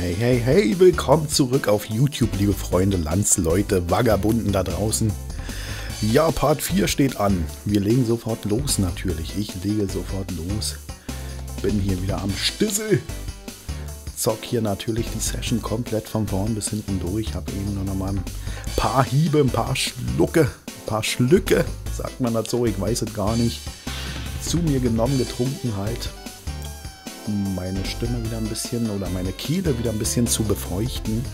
Hey, hey, hey, willkommen zurück auf YouTube, liebe Freunde, Landsleute, Vagabunden da draußen. Ja, Part 4 steht an. Wir legen sofort los natürlich. Ich lege sofort los. Bin hier wieder am Stissel. Zock hier natürlich die Session komplett von vorn bis hinten durch. Habe eben noch mal ein paar Hiebe, ein paar Schlücke, sagt man das so, ich weiß es gar nicht, zu mir genommen, getrunken halt, um meine Stimme wieder ein bisschen oder meine Kehle wieder ein bisschen zu befeuchten.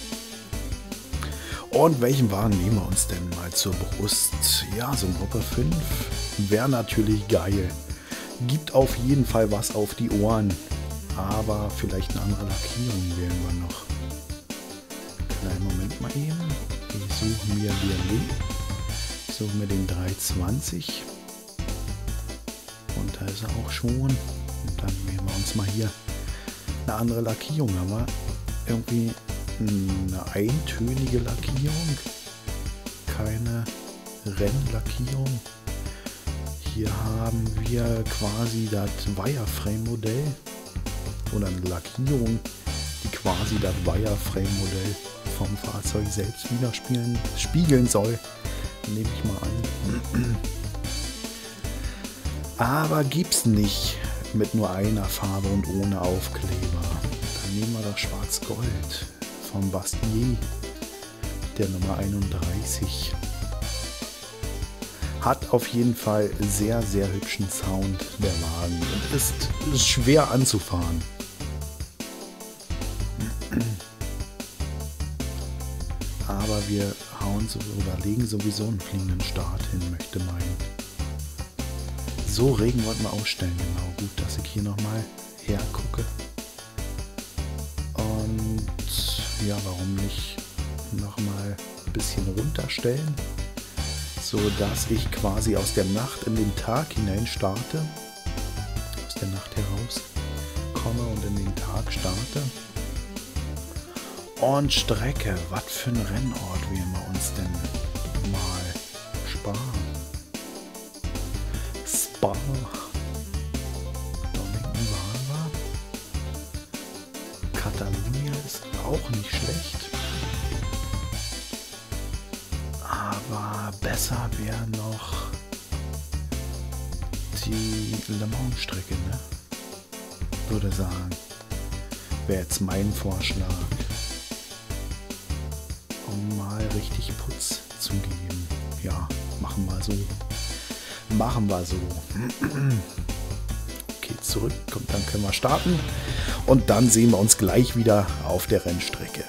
Und welchen Wagen nehmen wir uns denn mal zur Brust? Ja, so ein Gruppe 5 wäre natürlich geil. Gibt auf jeden Fall was auf die Ohren. Aber vielleicht eine andere Lackierung wählen wir noch. Kleinen Moment mal eben. Ich suche mir BMW. Ich suche mir den 320. Und da ist er auch schon. Und dann wählen wir uns mal hier eine andere Lackierung. Aber irgendwie eine eintönige Lackierung. Keine Rennlackierung. Hier haben wir quasi das Wireframe-Modell. Oder eine Lackierung, die quasi das Wireframe-Modell vom Fahrzeug selbst spiegeln soll. Nehme ich mal an. Aber gibt's nicht mit nur einer Farbe und ohne Aufkleber. Dann nehmen wir doch Schwarz-Gold vom Bastier, der Nummer 31. Hat auf jeden Fall sehr, sehr hübschen Sound, der Wagen, und ist schwer anzufahren. Aber wir legen sowieso einen fliegenden Start hin, möchte meinen. So, Regen wollten wir ausstellen, genau. Gut, dass ich hier nochmal hergucke. Und ja, warum nicht nochmal ein bisschen runterstellen, so dass ich quasi aus der Nacht in den Tag hinein starte. Aus der Nacht heraus komme und in den Tag starte. Und Strecke, was für ein Rennort wählen wir uns denn mal? Spa. Donington waren wir. Catalunya ist auch nicht schlecht. Aber besser wäre noch die Le Mans-Strecke, ne? Würde sagen. Wäre jetzt mein Vorschlag. Um mal richtig Putz zu geben. Ja, machen wir so. Machen wir so. Okay, zurück. Und dann können wir starten. Und dann sehen wir uns gleich wieder auf der Rennstrecke.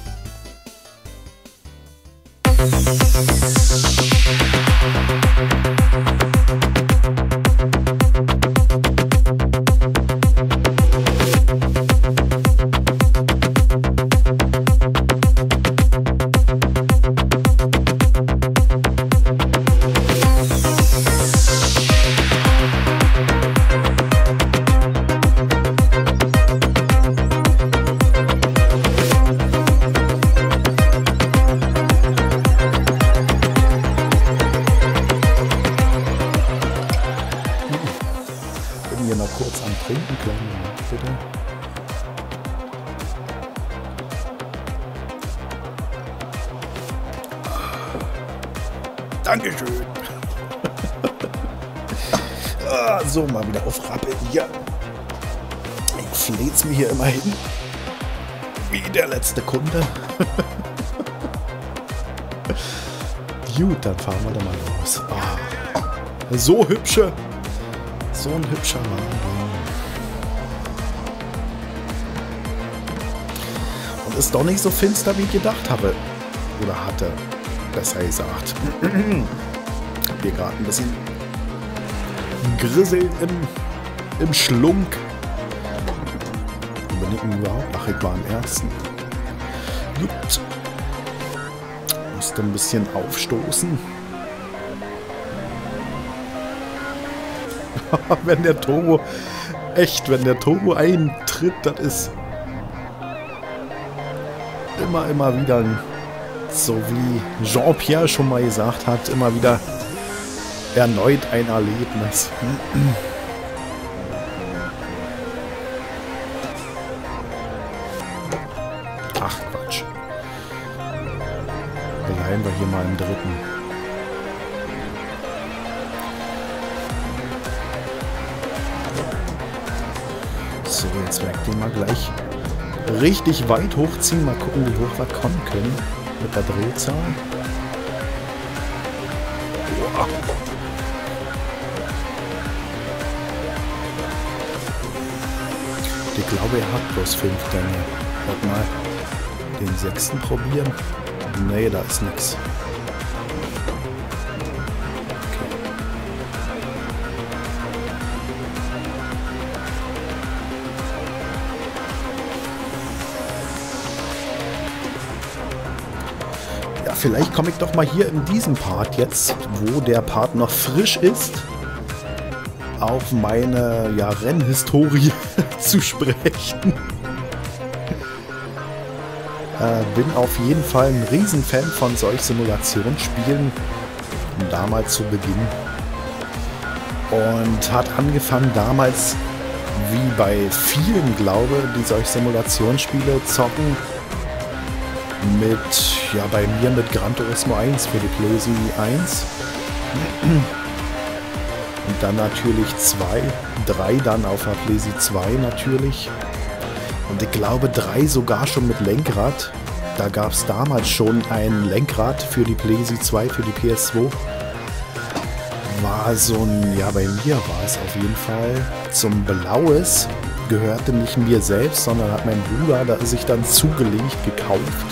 Kurz am Trinken, kleinen Moment bitte. Dankeschön. So, mal wieder auf Rappel hier. Ich fleht's mir hier immer hin. Wie der letzte Kunde. Gut, dann fahren wir da mal los. So ein hübscher Wagen. Und ist doch nicht so finster, wie ich gedacht habe. Oder hatte. Besser gesagt. Ich hab hier gerade ein bisschen Grissel im Schlunk. Bin ich überhaupt? Ach, ich war am ersten. Gut. Musste ein bisschen aufstoßen. Wenn der Turbo eintritt, das ist immer wieder, so wie Jean-Pierre schon mal gesagt hat, immer wieder erneut ein Erlebnis. Ach Quatsch. Bleiben wir hier mal im dritten. So, jetzt werde ich den mal gleich richtig weit hochziehen. Mal gucken, wie hoch wir kommen können mit der Drehzahl. Boah. Ich glaube, er hat bloß 5 Gänge. Warte mal. Den 6. probieren. Nee, da ist nichts. Ja, vielleicht komme ich doch mal hier in diesem Part jetzt, wo der Part noch frisch ist, auf meine Rennhistorie zu sprechen. Bin auf jeden Fall ein Riesenfan von solchen Simulationsspielen, damals zu Beginn. Und hat angefangen damals, wie bei vielen, glaube ich, die solche Simulationsspiele zocken, bei mir mit Gran Turismo 1 für die PlayStation 1. Und dann natürlich 2, 3 dann auf der PlayStation 2 natürlich. Und ich glaube 3 sogar schon mit Lenkrad. Da gab es damals schon ein Lenkrad für die PlayStation 2, für die PS2. War so ein, bei mir war es auf jeden Fall zum Blaues. Gehörte nicht mir selbst, sondern hat mein Bruder sich dann zugelegt gekauft.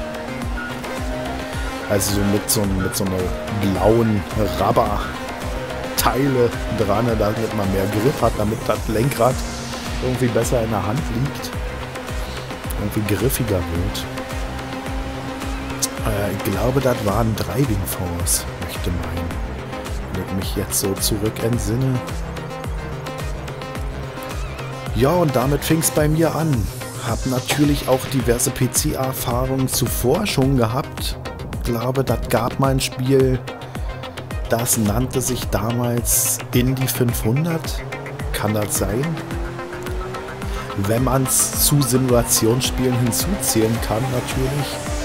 Also so mit so einer blauen Rubber-Teile dran, damit man mehr Grip hat, damit das Lenkrad irgendwie besser in der Hand liegt. Irgendwie griffiger wird. Ich glaube, das war ein Driving Force, möchte meinen. Wenn ich mich jetzt so zurück entsinne. Ja, und damit fing es bei mir an. Hab natürlich auch diverse PC-Erfahrungen zuvor schon gehabt. Ich glaube, das gab mal ein Spiel, das nannte sich damals Indy 500. Kann das sein? Wenn man es zu Simulationsspielen hinzuzählen kann, natürlich.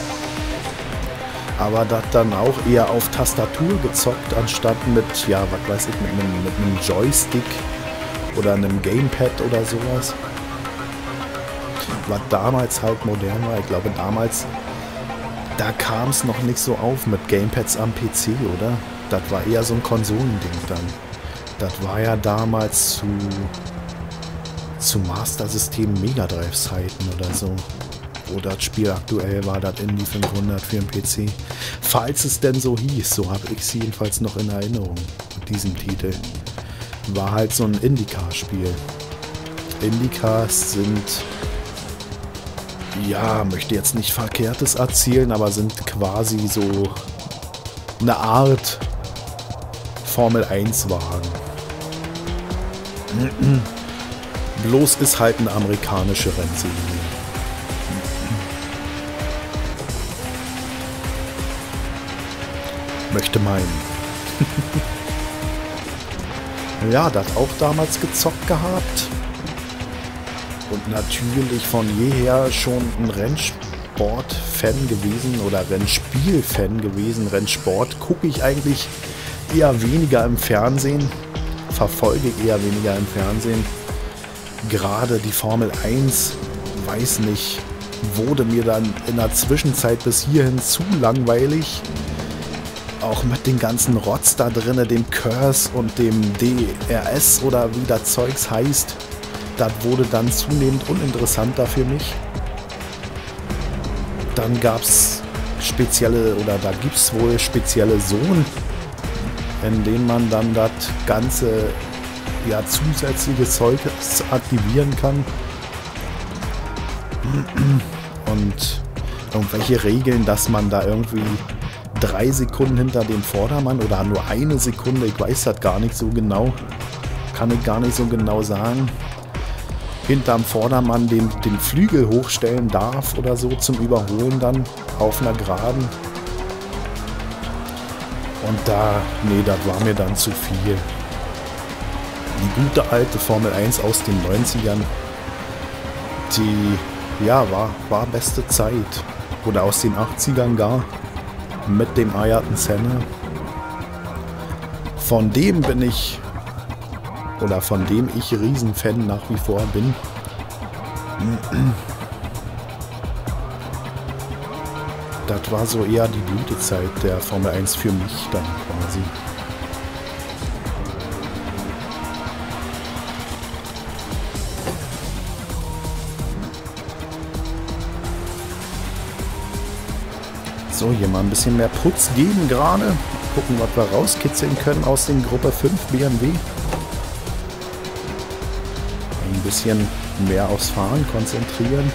Aber das dann auch eher auf Tastatur gezockt, anstatt mit, mit einem Joystick oder einem Gamepad oder sowas. Was damals halt modern war. Ich glaube, damals, da kam es noch nicht so auf mit Gamepads am PC, oder? Das war eher so ein Konsolending dann. Das war ja damals zu Master System Mega Drive Zeiten oder so. Wo das Spiel aktuell war, das Indy 500 für den PC. Falls es denn so hieß, so habe ich es jedenfalls noch in Erinnerung mit diesem Titel. War halt so ein IndyCar-Spiel. IndyCars sind, möchte jetzt nicht Verkehrtes erzählen, aber sind quasi so eine Art Formel 1 Wagen. Bloß ist halt eine amerikanische Rennserie. Möchte meinen. Ja, das auch damals gezockt gehabt. Und natürlich von jeher schon ein Rennsport-Fan gewesen oder Rennspiel-Fan gewesen. Rennsport gucke ich eigentlich eher weniger im Fernsehen. Verfolge ich eher weniger im Fernsehen. Gerade die Formel 1, weiß nicht, wurde mir dann in der Zwischenzeit bis hierhin zu langweilig. Auch mit dem ganzen Rotz da drin, dem Curse und dem DRS oder wie das Zeugs heißt. Das wurde dann zunehmend uninteressanter für mich. Dann gab es da gibt es wohl spezielle Zonen, in denen man dann das ganze zusätzliche Zeug aktivieren kann. Und irgendwelche Regeln, dass man da irgendwie 3 Sekunden hinter dem Vordermann oder nur 1 Sekunde, ich weiß das gar nicht so genau, kann ich gar nicht so genau sagen, hinterm Vordermann den Flügel hochstellen darf oder so zum Überholen dann auf einer Geraden. Und das war mir dann zu viel. Die gute alte Formel 1 aus den 90ern, die Ja, war beste Zeit. Oder aus den 80ern gar. Mit dem Ayrton Senna. Von dem bin ich, oder von dem ich Riesenfan nach wie vor bin. Das war so eher die Blütezeit der Formel 1 für mich dann quasi. So, hier mal ein bisschen mehr Putz geben gerade. Gucken, was wir rauskitzeln können aus den Gruppe 5 BMW. Ein bisschen mehr aufs Fahren konzentrieren.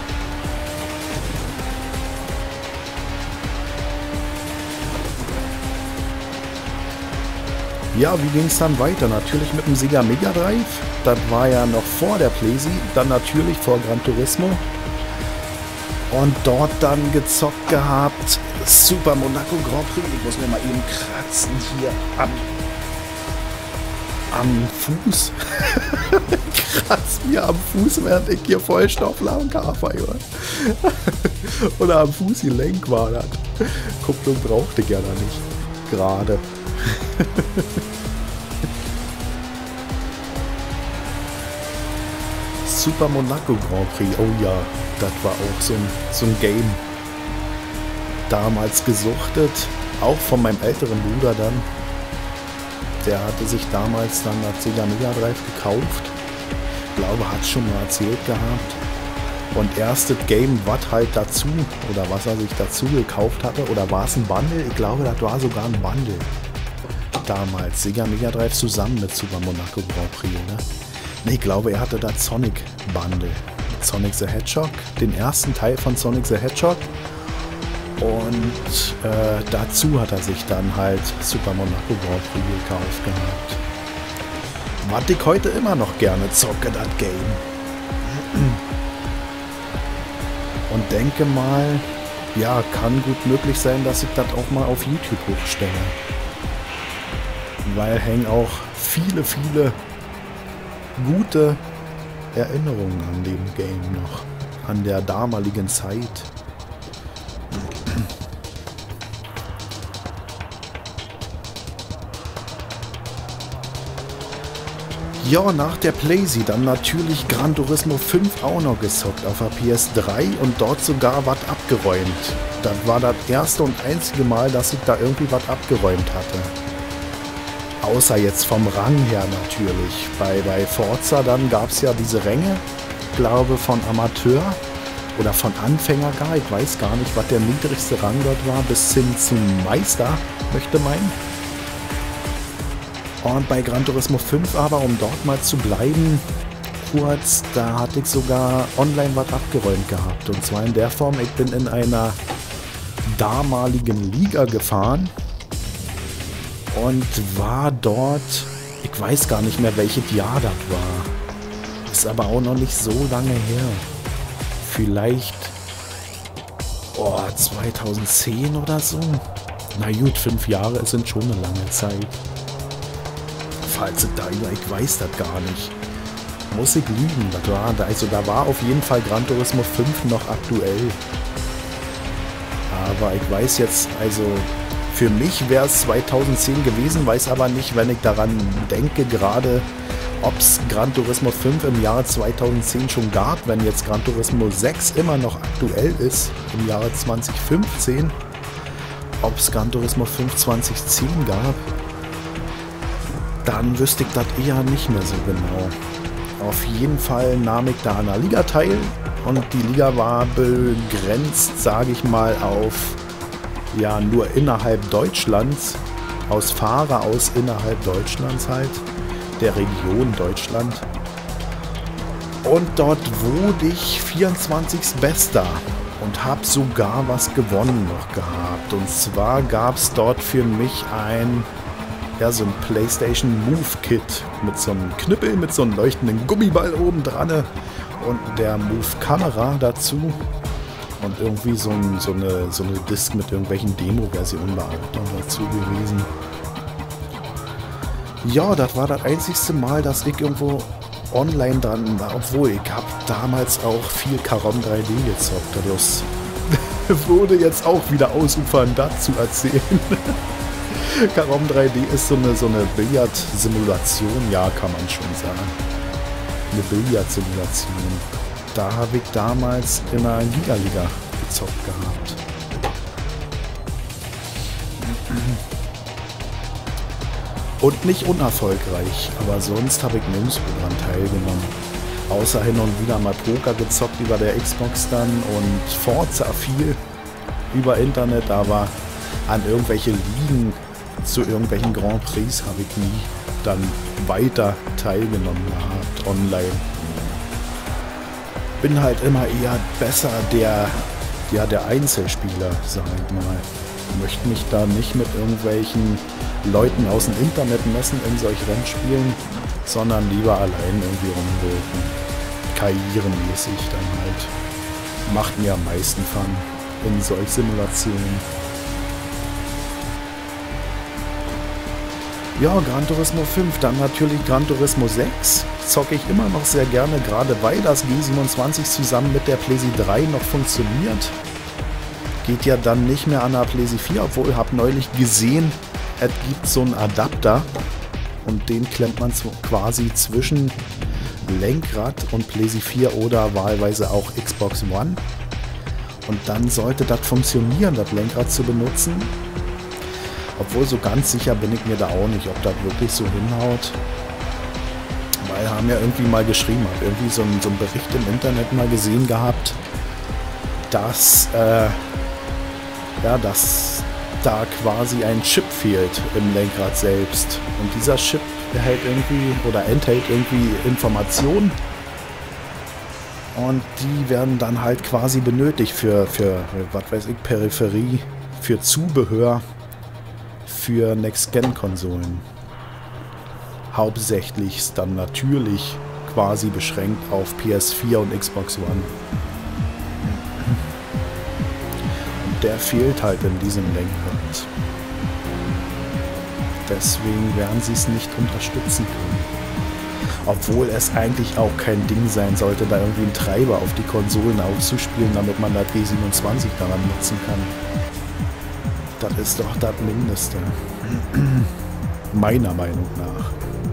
Ja, wie ging es dann weiter? Natürlich mit dem Sega Mega Drive. Das war ja noch vor der Playsee. Dann natürlich vor Gran Turismo. Und dort dann gezockt gehabt. Super Monaco Grand Prix. Ich muss mir mal eben kratzen hier am Fuß. Kratz mir am Fuß, während ich hier Vollstoffladen fahre. Oder am Fußgelenk war das. Kupplung brauchte ich ja da nicht. Gerade. Super Monaco Grand Prix. Oh ja, das war auch so ein Game. Damals gesuchtet. Auch von meinem älteren Bruder dann. Der hatte sich damals dann das Sega Mega Drive gekauft. Ich glaube, hat es schon mal erzählt gehabt. Und erstes Game, was halt dazu, oder was er sich dazu gekauft hatte, oder war es ein Bundle? Ich glaube, das war sogar ein Bundle. Damals Sega Mega Drive zusammen mit Super Monaco Grand Prix, oder? Ne, ich glaube, er hatte das Sonic Bundle. Sonic the Hedgehog, den ersten Teil von Sonic the Hedgehog. Und dazu hat er sich dann halt Super Monaco Grand Prix gekauft gehabt. Was ich heute immer noch gerne zocke, das Game. Und denke mal, ja, kann gut möglich sein, dass ich das auch mal auf YouTube hochstelle. Weil hängen auch viele gute Erinnerungen an dem Game noch. An der damaligen Zeit. Ja, nach der Playsee dann natürlich Gran Turismo 5 auch noch gezockt auf der PS3 und dort sogar was abgeräumt. Das war das erste und einzige Mal, dass ich da irgendwie was abgeräumt hatte. Außer jetzt vom Rang her natürlich. Bei Forza dann gab es ja diese Ränge, glaube von Amateur oder von Anfänger gar. Ich weiß gar nicht, was der niedrigste Rang dort war, bis hin zum Meister, möchte meinen. Und bei Gran Turismo 5 aber, um dort mal zu bleiben, kurz, da hatte ich sogar online was abgeräumt gehabt. Und zwar in der Form, ich bin in einer damaligen Liga gefahren und war dort, ich weiß gar nicht mehr, welches Jahr das war. Ist aber auch noch nicht so lange her. Vielleicht 2010 oder so. Na gut, 5 Jahre sind schon eine lange Zeit. Falls es da über, ich weiß das gar nicht. Muss ich lügen. Da war auf jeden Fall Gran Turismo 5 noch aktuell. Aber ich weiß jetzt, also für mich wäre es 2010 gewesen, weiß aber nicht, wenn ich daran denke, gerade ob es Gran Turismo 5 im Jahre 2010 schon gab, wenn jetzt Gran Turismo 6 immer noch aktuell ist, im Jahre 2015, ob es Gran Turismo 5 2010 gab. Dann wüsste ich das eher nicht mehr so genau. Auf jeden Fall nahm ich da an der Liga teil und die Liga war begrenzt, sage ich mal, auf ja nur innerhalb Deutschlands, aus Fahrer aus innerhalb Deutschlands halt, der Region Deutschland. Und dort wurde ich 24. Bester und habe sogar was gewonnen noch gehabt. Und zwar gab es dort für mich so ein PlayStation Move Kit mit so einem Knüppel, mit so einem leuchtenden Gummiball oben dran und der Move Kamera dazu und irgendwie so eine Disc mit irgendwelchen Demo-Versionen war auch noch dazu gewesen. Ja, das war das einzigste Mal, dass ich irgendwo online dran, obwohl ich habe damals auch viel Carom 3D gezockt. Das würde jetzt auch wieder ausufern, dazu erzählen. Carom 3D ist so eine Billard-Simulation, ja, kann man schon sagen. Eine Billard-Simulation. Da habe ich damals in einer Liga gezockt gehabt. Und nicht unerfolgreich, aber sonst habe ich nirgendwo dran teilgenommen. Außer hin und wieder mal Poker gezockt über der Xbox dann und Forza viel über Internet, aber an irgendwelche Ligen zu irgendwelchen Grand Prix habe ich nie dann weiter teilgenommen gehabt online. Bin halt immer eher besser der Einzelspieler, sag ich mal. Möchte mich da nicht mit irgendwelchen Leuten aus dem Internet messen in solch Rennspielen, sondern lieber allein irgendwie rumwirken. Karrieremäßig dann halt. Macht mir am meisten Fun in solch Simulationen. Ja, Gran Turismo 5, dann natürlich Gran Turismo 6. Zocke ich immer noch sehr gerne, gerade weil das G27 zusammen mit der PlayStation 3 noch funktioniert. Geht ja dann nicht mehr an der PlayStation 4, obwohl ich habe neulich gesehen, es gibt so einen Adapter und den klemmt man quasi zwischen Lenkrad und PlayStation 4 oder wahlweise auch Xbox One. Und dann sollte das funktionieren, das Lenkrad zu benutzen. Obwohl so ganz sicher bin ich mir da auch nicht, ob das wirklich so hinhaut. Weil haben ja irgendwie mal geschrieben, habe irgendwie so einen Bericht im Internet mal gesehen gehabt, dass dass da quasi ein Chip fehlt im Lenkrad selbst. Und dieser Chip enthält irgendwie Informationen. Und die werden dann halt quasi benötigt für was weiß ich, Peripherie, für Zubehör, für Next-Gen-Konsolen. Hauptsächlich dann natürlich quasi beschränkt auf PS4 und Xbox One. Und der fehlt halt in diesem Lenkrad. Deswegen werden sie es nicht unterstützen können. Obwohl es eigentlich auch kein Ding sein sollte, da irgendwie einen Treiber auf die Konsolen aufzuspielen, damit man das G27 daran nutzen kann. Das ist doch das Mindeste. Meiner Meinung nach.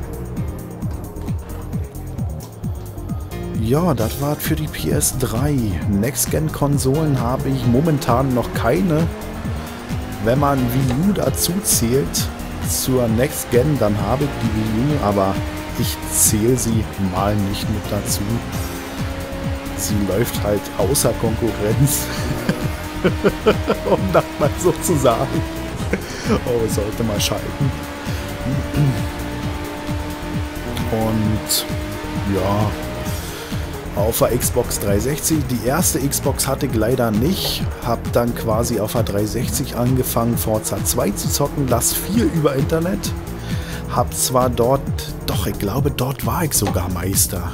Ja, das war für die PS3. Next-Gen-Konsolen habe ich momentan noch keine. Wenn man Wii U dazu zählt, zur Next-Gen, dann habe ich die Wii U, aber ich zähle sie mal nicht mit dazu. Sie läuft halt außer Konkurrenz. Um das mal so zu sagen. Oh, sollte mal schalten. Und ja, auf der Xbox 360, die erste Xbox hatte ich leider nicht. Hab dann quasi auf der 360 angefangen, Forza 2 zu zocken, das viel über Internet. Hab zwar dort, doch ich glaube, dort war ich sogar Meister.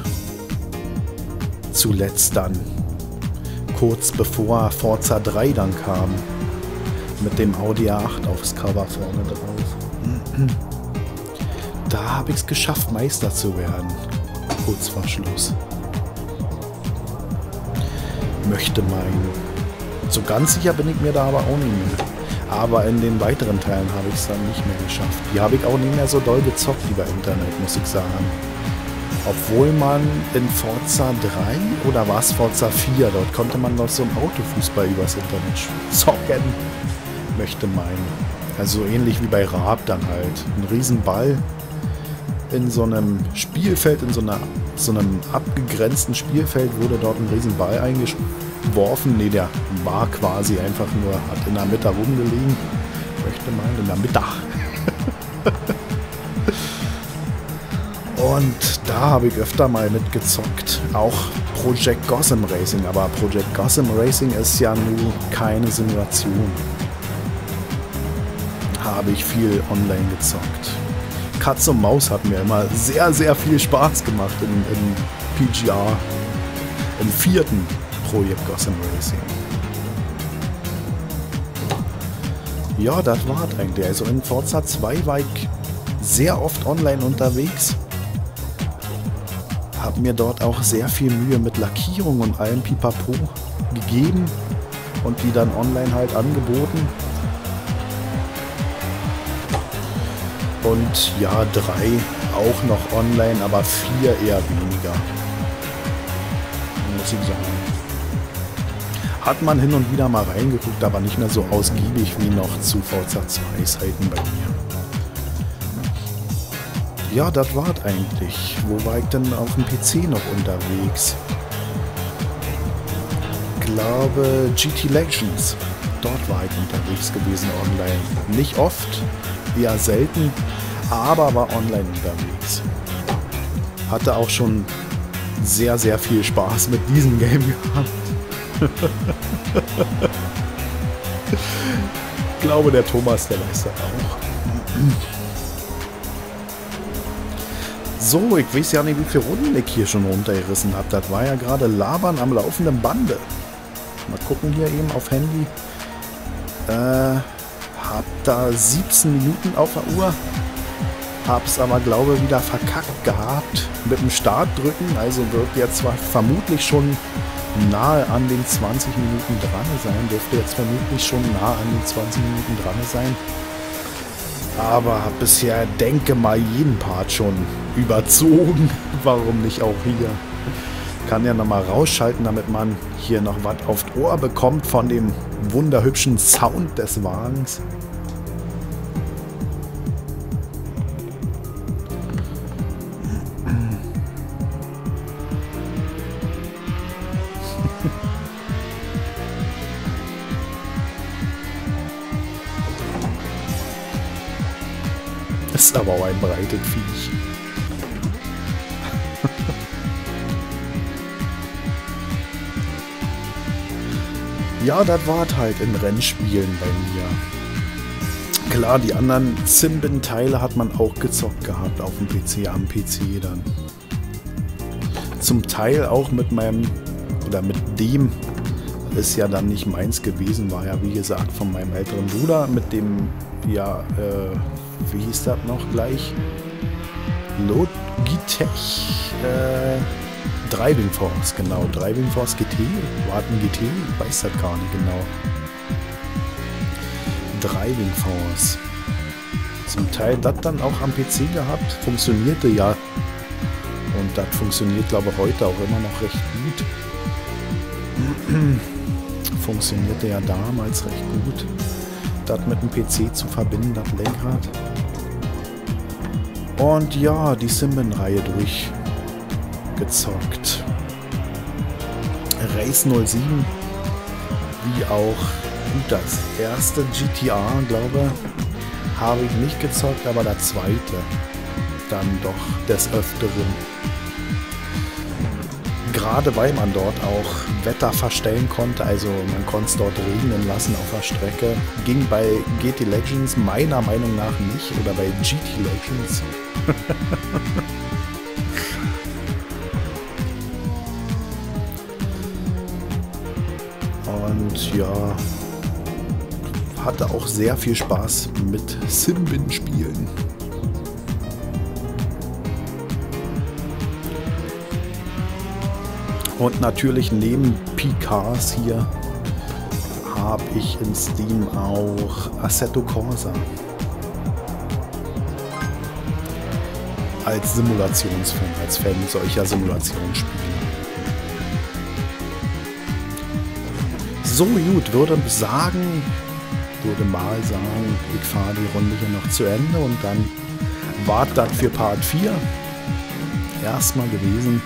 Zuletzt dann. Kurz bevor Forza 3 dann kam. Mit dem Audi A8 aufs Cover vorne drauf. Da habe ich es geschafft, Meister zu werden. Kurz vor Schluss. Möchte meinen. So ganz sicher bin ich mir da aber auch nicht mehr. Aber in den weiteren Teilen habe ich es dann nicht mehr geschafft. Die habe ich auch nicht mehr so doll gezockt über Internet, muss ich sagen. Obwohl man in Forza 3 oder war es Forza 4, dort konnte man noch so einen Autofußball übers Internet zocken, möchte meinen. Also ähnlich wie bei Raab dann halt. Ein Riesenball in so einem Spielfeld, in so einem abgegrenzten Spielfeld wurde dort ein Riesenball eingeworfen. Ne, der war quasi einfach nur, hat in der Mitte rumgelegen. Möchte meinen, in der Mitte. Und da habe ich öfter mal mitgezockt. Auch Project Gotham Racing. Aber Project Gotham Racing ist ja nun keine Simulation. Habe ich viel online gezockt. Katz und Maus hat mir immer sehr, sehr viel Spaß gemacht in PGR. Im 4. Project Gotham Racing. Ja, das war es eigentlich. Also in Forza 2 war ich sehr oft online unterwegs. Habe mir dort auch sehr viel Mühe mit Lackierung und allem Pipapo gegeben und die dann online halt angeboten. Und ja, 3 auch noch online, aber 4 eher weniger. Muss ich sagen. Hat man hin und wieder mal reingeguckt, aber nicht mehr so ausgiebig wie noch zu Forza 2 Zeiten bei mir. Ja, das war's eigentlich. Wo war ich denn auf dem PC noch unterwegs? Ich glaube GT Legends. Dort war ich unterwegs gewesen online. Nicht oft, eher selten, aber war online unterwegs. Hatte auch schon sehr, sehr viel Spaß mit diesem Game gehabt. Ich glaube, der Thomas, der weiß das auch. So, ich weiß ja nicht, wie viele Runden ich hier schon runtergerissen habe. Das war ja gerade Labern am laufenden Bande. Mal gucken hier eben auf Handy. Hab da 17 Minuten auf der Uhr. Hab's aber, glaube ich, wieder verkackt gehabt mit dem Start drücken. Also wird jetzt zwar vermutlich schon nahe an den 20 Minuten dran sein. Dürfte jetzt vermutlich schon nahe an den 20 Minuten dran sein. Aber hab bisher, denke mal, jeden Part schon überzogen. Warum nicht auch hier? Kann ja nochmal rausschalten, damit man hier noch was aufs Ohr bekommt von dem wunderhübschen Sound des Wagens. Ist aber auch ein breites Viech. Ja, das war halt in Rennspielen bei mir. Klar, die anderen Simbin-Teile hat man auch gezockt gehabt auf dem PC, am PC dann. Zum Teil auch mit meinem, oder mit dem, ist ja dann nicht meins gewesen, war ja wie gesagt von meinem älteren Bruder mit dem, ja, wie hieß das noch gleich? Logitech Driving Force, genau. Driving Force GT. War ein GT? Ich weiß das gar nicht genau. Driving Force. Zum Teil das dann auch am PC gehabt. Funktionierte ja. Und das funktioniert, glaube ich, heute auch immer noch recht gut. Funktionierte ja damals recht gut. Das mit dem PC zu verbinden, das Lenkrad. Und ja, die Simbin-Reihe durchgezockt. Race 07, wie auch das erste GTA, glaube ich, habe ich nicht gezockt, aber der zweite dann doch des Öfteren. Gerade weil man dort auch Wetter verstellen konnte, also man konnte es dort regnen lassen auf der Strecke. Ging bei GT Legends meiner Meinung nach nicht, oder bei GT Legends. Und ja, hatte auch sehr viel Spaß mit Simbin-Spielen. Und natürlich neben P-Cars hier habe ich in Steam auch Assetto Corsa als Simulationsfan, als Fan solcher Simulationsspiele. So gut, würde mal sagen, ich fahre die Runde hier noch zu Ende und dann war das für Part 4 erstmal gewesen.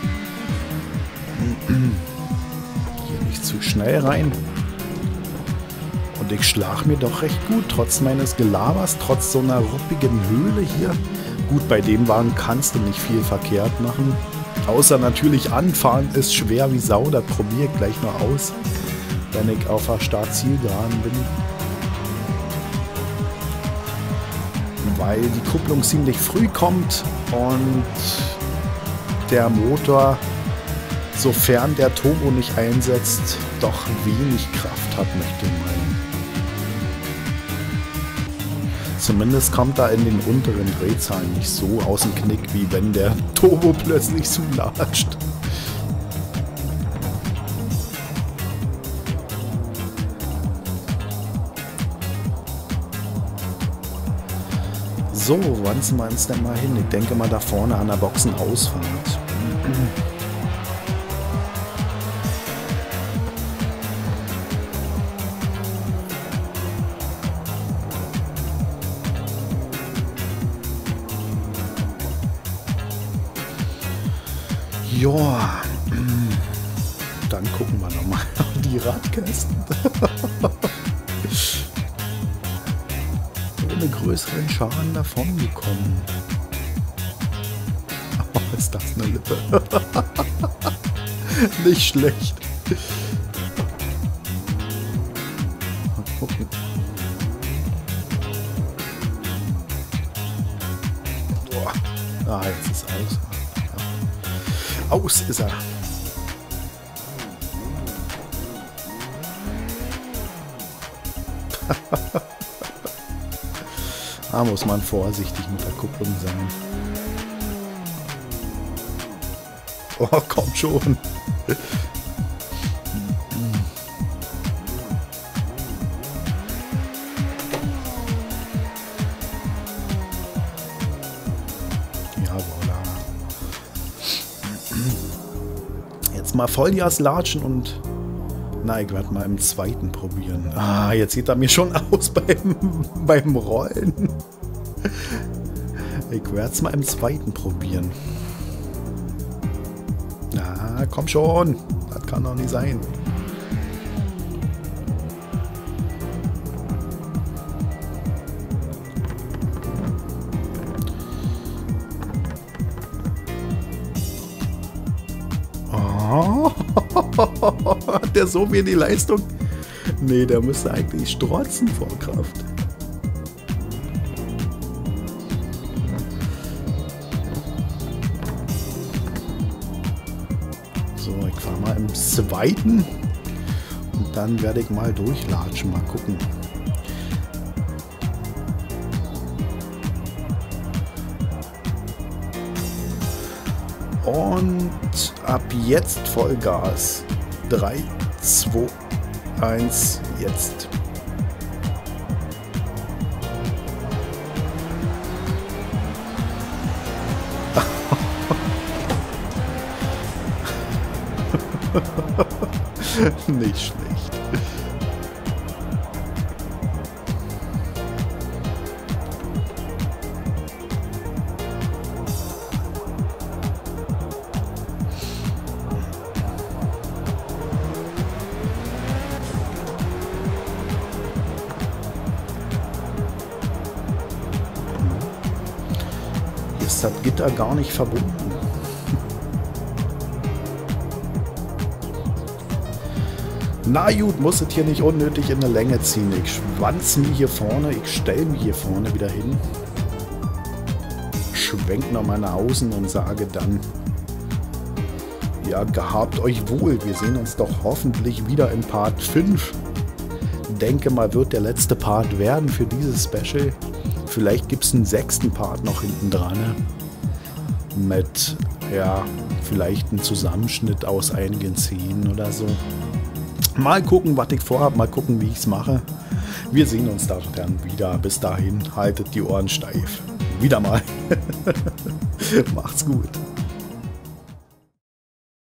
Hier nicht zu schnell rein. Und ich schlag mir doch recht gut, trotz meines Gelabers, trotz so einer ruppigen Höhle hier. Gut, bei dem Wagen kannst du nicht viel verkehrt machen. Außer natürlich anfahren ist schwer wie Sau, das probiere ich gleich noch aus, wenn ich auf der Start-Zielgeraden bin. Weil die Kupplung ziemlich früh kommt und der Motor, sofern der Turbo nicht einsetzt, doch wenig Kraft hat, möchte ich meinen. Zumindest kommt er in den unteren Drehzahlen nicht so aus dem Knick, wie wenn der Turbo plötzlich zulatscht. So, wann sind wir uns denn mal hin? Ich denke mal da vorne an der Boxenausfahrt. Ja, dann gucken wir nochmal die Radkästen. Ohne größeren Schaden davon gekommen. Oh, ist das eine Lippe. Nicht schlecht. Mal gucken. Boah. Ah, jetzt ist aus. Aus ist er. Da muss man vorsichtig mit der Kupplung sein. Oh, komm schon. Mal Vollgas latschen und na, ich werde mal im zweiten probieren. Ah, jetzt sieht er mir schon aus beim Rollen. Ich werde es mal im zweiten probieren. Na, komm schon. Das kann doch nicht sein. Hat der so wenig Leistung? Nee, der müsste eigentlich strotzen vor Kraft. So, ich fahre mal im zweiten und dann werde ich mal durchlatschen, mal gucken. Und ab jetzt Vollgas. 3, 2, 1, jetzt. Nicht schlecht. Ist das Gitter gar nicht verbunden. Na gut, muss es hier nicht unnötig in der Länge ziehen. Ich schwanz mich hier vorne, ich stelle mich hier vorne wieder hin, schwenk nochmal nach außen und sage dann, ja, gehabt euch wohl. Wir sehen uns doch hoffentlich wieder in Part 5. Denke mal, wird der letzte Part werden für dieses Special. Vielleicht gibt es einen 6. Part noch hinten dran. Mit, ja, vielleicht ein Zusammenschnitt aus einigen Szenen oder so. Mal gucken, was ich vorhabe, mal gucken, wie ich es mache. Wir sehen uns da dann wieder. Bis dahin, haltet die Ohren steif. Wieder mal. Macht's gut.